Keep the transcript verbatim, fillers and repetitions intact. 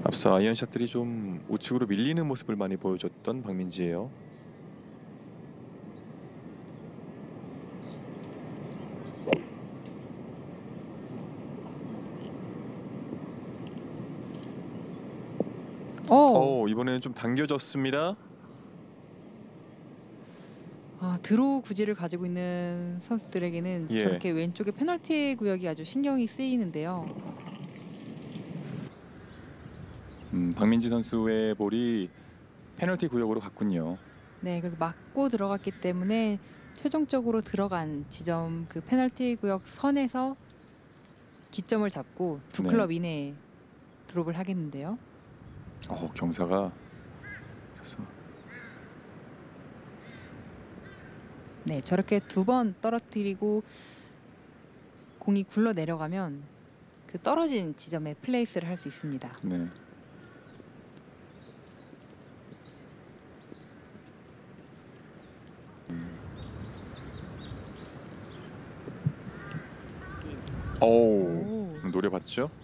앞서 아이언샷들이 좀 우측으로 밀리는 모습을 많이 보여줬던 박민지예요. 오. 오, 이번에는 좀 당겨졌습니다. 아, 드로우 구질을 가지고 있는 선수들에게는 예. 저렇게 왼쪽에 페널티 구역이 아주 신경이 쓰이는데요. 음, 박민지 선수의 볼이 페널티 구역으로 갔군요. 네, 그래서 맞고 들어갔기 때문에 최종적으로 들어간 지점 그 페널티 구역 선에서 기점을 잡고 두 네. 클럽 이내에 드롭을 하겠는데요. 어, 경사가 그래서 네, 저렇게 두 번 떨어뜨리고 공이 굴러 내려가면 그 떨어진 지점에 플레이스를 할 수 있습니다. 네. 오, 오. 노려봤죠?